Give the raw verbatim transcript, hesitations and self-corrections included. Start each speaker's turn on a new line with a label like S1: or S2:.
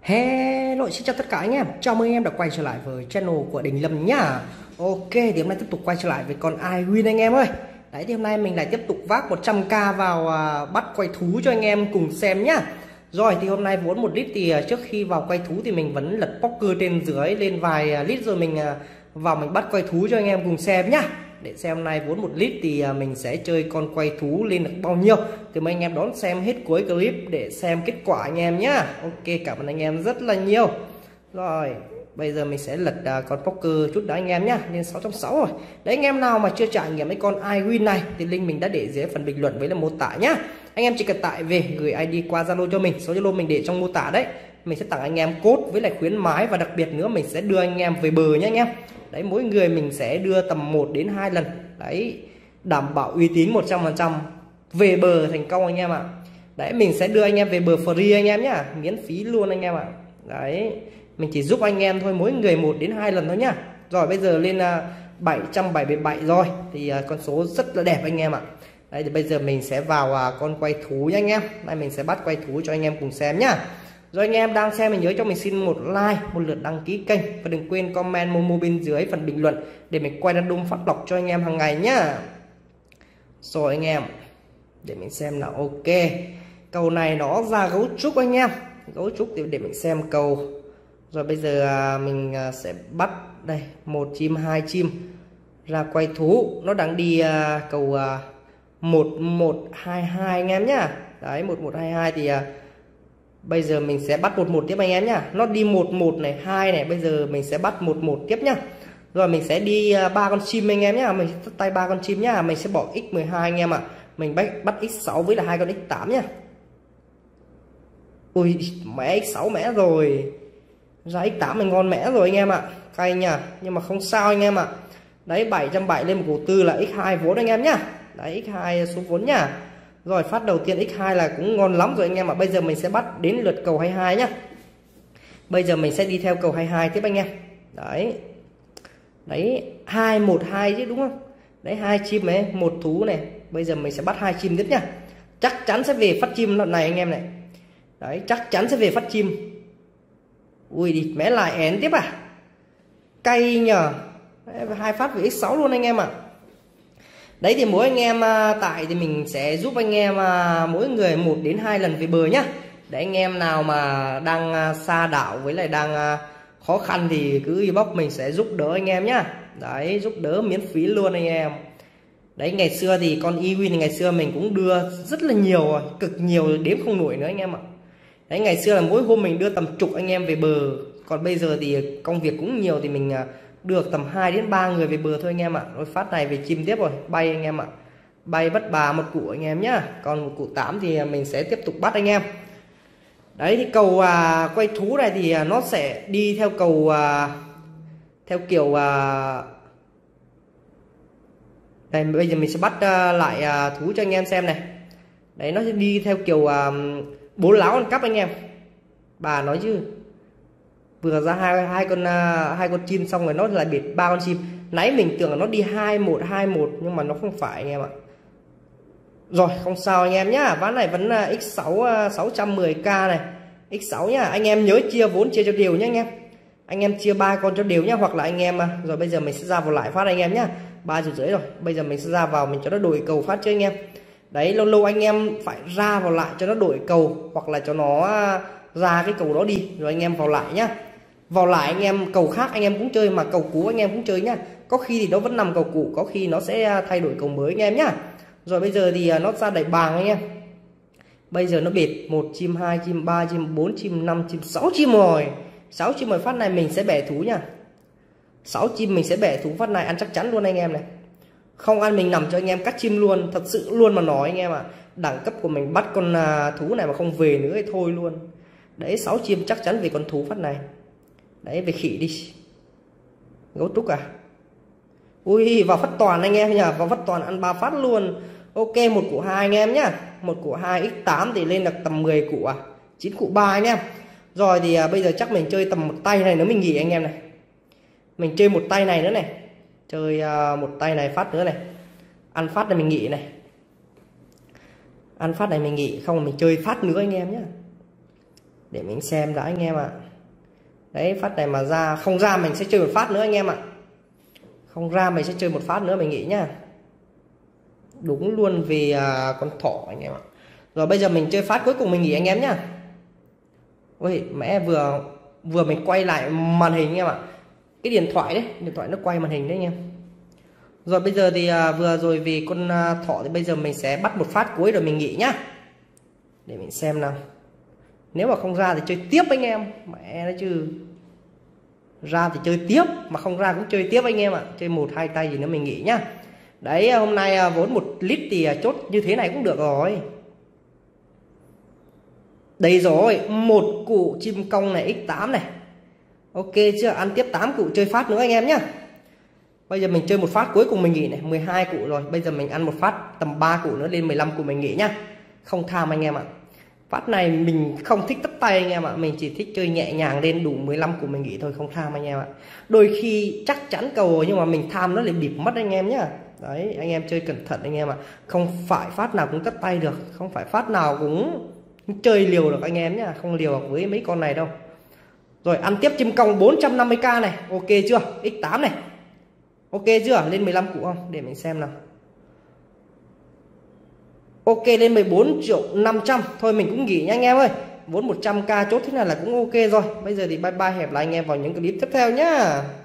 S1: Hello, xin chào tất cả anh em. Chào mừng anh em đã quay trở lại với channel của Đình Lâm nhá. Ok, thì hôm nay tiếp tục quay trở lại với con iWin anh em ơi. Đấy, thì hôm nay mình lại tiếp tục vác một trăm k vào à, bắt quay thú cho anh em cùng xem nhá. Rồi, thì hôm nay vốn một lít thì à, trước khi vào quay thú thì mình vẫn lật poker trên dưới lên vài à, lít rồi mình à, vào mình bắt quay thú cho anh em cùng xem nhá. Để xem hôm nay vốn một lít thì à, mình sẽ chơi con quay thú lên được bao nhiêu thì mời anh em đón xem hết cuối clip để xem kết quả anh em nhá. Ok, cảm ơn anh em rất là nhiều. Rồi bây giờ mình sẽ lật uh, con poker chút đã anh em nhá, lên sáu trăm sáu mươi rồi. Đấy, anh em nào mà chưa trải nghiệm cái con iWin này thì link mình đã để dưới phần bình luận với là mô tả nhá. Anh em chỉ cần tải về gửi i đê qua Zalo cho mình, số Zalo mình để trong mô tả đấy. Mình sẽ tặng anh em code với lại khuyến mái, và đặc biệt nữa mình sẽ đưa anh em về bờ nhá anh em. Đấy, mỗi người mình sẽ đưa tầm một đến hai lần. Đấy, đảm bảo uy tín một trăm phần trăm về bờ thành công anh em ạ. Đấy, mình sẽ đưa anh em về bờ free anh em nhá, miễn phí luôn anh em ạ. Đấy, mình chỉ giúp anh em thôi, mỗi người một đến hai lần thôi nhá. Rồi bây giờ lên bảy trăm bảy mươi bảy rồi thì con số rất là đẹp anh em ạ. Đấy, thì bây giờ mình sẽ vào con quay thú nhá anh em. Đây, mình sẽ bắt quay thú cho anh em cùng xem nhá. Rồi anh em đang xem mình nhớ cho mình xin một like, một lượt đăng ký kênh, và đừng quên comment Momo bên dưới phần bình luận để mình quay random phát lọc cho anh em hàng ngày nhá. Rồi anh em, để mình xem nào. Ok, cầu này nó ra gấu trúc anh em, gấu trúc thì để mình xem cầu. Rồi bây giờ mình sẽ bắt đây một chim hai chim ra quay thú, nó đang đi cầu một một hai hai anh em nhá. Đấy, một một hai hai thì bây giờ mình sẽ bắt một một tiếp anh em nhá. Nó đi một một này, hai này, bây giờ mình sẽ bắt một một tiếp nhá. Rồi mình sẽ đi ba con chim anh em nhá, mình sẽ tay ba con chim nhá, mình sẽ bỏ x mười hai anh em ạ. À. Mình bắt bắt x sáu với là hai con x tám nhá. Ui mẹ, x sáu mẹ rồi. Ra x tám mình ngon mẽ rồi anh em ạ. À. Cay nha, nhưng mà không sao anh em ạ. À. Đấy, bảy trăm bảy lên một cổ tư là x hai vốn anh em nhá. Đấy, x hai số vốn nhá. Rồi phát đầu tiên x hai là cũng ngon lắm rồi anh em ạ. À. Bây giờ mình sẽ bắt đến lượt cầu hai mươi hai nhá. Bây giờ mình sẽ đi theo cầu hai mươi hai tiếp anh em. Đấy. Đấy, hai một hai chứ đúng không? Đấy, hai chim này, một thú này. Bây giờ mình sẽ bắt hai chim tiếp nhá. Chắc chắn sẽ về phát chim lần này anh em này. Đấy, chắc chắn sẽ về phát chim. Ui đi, mẹ lại én tiếp à. Cay nhờ. Đấy, hai phát về x sáu luôn anh em ạ. À. Đấy, thì mỗi anh em tại thì mình sẽ giúp anh em mỗi người một đến hai lần về bờ nhá. Để anh em nào mà đang xa đảo với lại đang khó khăn thì cứ inbox mình sẽ giúp đỡ anh em nhá. Đấy, giúp đỡ miễn phí luôn anh em. Đấy, ngày xưa thì con iWin ngày xưa mình cũng đưa rất là nhiều rồi, cực nhiều đếm không nổi nữa anh em ạ. Đấy, ngày xưa là mỗi hôm mình đưa tầm chục anh em về bờ. Còn bây giờ thì công việc cũng nhiều thì mình được tầm hai đến ba người về bờ thôi anh em ạ. Rồi phát này về chim tiếp rồi, bay anh em ạ. Bay bất bà một củ anh em nhá. Còn một củ tám thì mình sẽ tiếp tục bắt anh em. Đấy, thì cầu à, quay thú này thì nó sẽ đi theo cầu à, theo kiểu à, đây bây giờ mình sẽ bắt à, lại à, thú cho anh em xem này. Đấy, nó sẽ đi theo kiểu à, bố láo ăn cắp anh em. Bà nói chứ, vừa ra hai hai con uh, hai con chim xong rồi nó lại biệt ba con chim. Nãy mình tưởng là nó đi hai một hai một nhưng mà nó không phải anh em ạ. Rồi không sao anh em nhá, ván này vẫn uh, x sáu uh, sáu trăm mười k này, x sáu nhá. Anh em nhớ chia vốn chia cho đều nhá anh em. Anh em chia ba con cho đều nhá, hoặc là anh em uh, rồi bây giờ mình sẽ ra vào lại phát anh em nhá. Ba triệu rưỡi rồi, bây giờ mình sẽ ra vào mình cho nó đổi cầu phát cho anh em. Đấy, lâu lâu anh em phải ra vào lại cho nó đổi cầu, hoặc là cho nó uh, ra cái cầu đó đi rồi anh em vào lại nhá. Vào lại anh em cầu khác anh em cũng chơi, mà cầu cũ anh em cũng chơi nhá. Có khi thì nó vẫn nằm cầu cũ, có khi nó sẽ thay đổi cầu mới anh em nhá. Rồi bây giờ thì nó ra đẩy bàng anh em. Bây giờ nó bệt một chim, hai chim, ba chim, bốn chim, năm chim, sáu chim rồi. sáu chim rồi, phát này mình sẽ bẻ thú nhá. sáu chim mình sẽ bẻ thú, phát này ăn chắc chắn luôn anh em này. Không ăn mình nằm cho anh em cắt chim luôn, thật sự luôn mà nói anh em ạ. À. Đẳng cấp của mình bắt con thú này mà không về nữa thì thôi luôn. Đấy, sáu chim chắc chắn về con thú phát này. Đấy, về khỉ đi. Gấu trúc à. Ui, vào phát toàn anh em nhá, vào phát toàn ăn ba phát luôn. Ok, một củ hai anh em nhá. Một củ hai x tám thì lên được tầm mười củ à, chín củ ba anh em. Rồi thì à, bây giờ chắc mình chơi tầm một tay này nữa mình nghỉ anh em này. Mình chơi một tay này nữa này. Chơi à, một tay này phát nữa này. Ăn phát này mình nghỉ này. Ăn phát này mình nghỉ, không mình chơi phát nữa anh em nhá. để mình xem đã anh em ạ. Đấy, phát này mà ra, không ra mình sẽ chơi một phát nữa anh em ạ. Không ra mình sẽ chơi một phát nữa mình nghĩ nhá. Đúng luôn vì à, con thỏ anh em ạ. Rồi bây giờ mình chơi phát cuối cùng mình nghỉ anh em nhá. Ôi mẹ, vừa vừa mình quay lại màn hình anh em ạ. Cái điện thoại đấy, điện thoại nó quay màn hình đấy anh em. Rồi bây giờ thì à, vừa rồi vì con à, thỏ thì bây giờ mình sẽ bắt một phát cuối rồi mình nghỉ nhá. Để mình xem nào. Nếu mà không ra thì chơi tiếp anh em. Mẹ nó chứ. Ra thì chơi tiếp, mà không ra cũng chơi tiếp anh em ạ. Chơi một hai tay gì nữa mình nghỉ nhá. Đấy, hôm nay vốn một lít thì chốt như thế này cũng được rồi. Đây rồi, một củ chim công này x tám này. Ok chưa? Ăn tiếp tám củ chơi phát nữa anh em nhá. Bây giờ mình chơi một phát cuối cùng mình nghỉ này, mười hai củ rồi. Bây giờ mình ăn một phát tầm ba củ nữa lên mười lăm củ mình nghỉ nhá. Không tham anh em ạ. Phát này mình không thích tất tay anh em ạ. Mình chỉ thích chơi nhẹ nhàng lên đủ mười lăm củ mình nghỉ thôi, không tham anh em ạ. Đôi khi chắc chắn cầu nhưng mà mình tham nó lại bịp mất anh em nhá. Đấy, anh em chơi cẩn thận anh em ạ. Không phải phát nào cũng tất tay được. Không phải phát nào cũng chơi liều được anh em nhá. Không liều với mấy con này đâu. Rồi ăn tiếp chim cong bốn trăm năm mươi k này. Ok chưa? x tám này. Ok chưa? Lên mười lăm củ không? Để mình xem nào. Ok, lên mười bốn triệu năm trăm. Thôi mình cũng nghỉ nha anh em ơi. Vốn một trăm k chốt thế này là cũng ok rồi. Bây giờ thì bye bye, hẹn lại anh em vào những clip tiếp theo nhá.